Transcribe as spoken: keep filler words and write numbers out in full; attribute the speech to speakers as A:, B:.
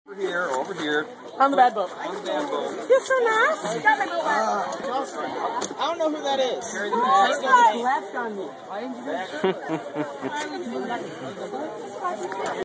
A: Over here, over here.
B: On the bad boat.
A: On the bad boat.
B: You're so nice. You got my boat back.
A: I don't know who that is. Carry the
B: Oh, left on me.
A: bag.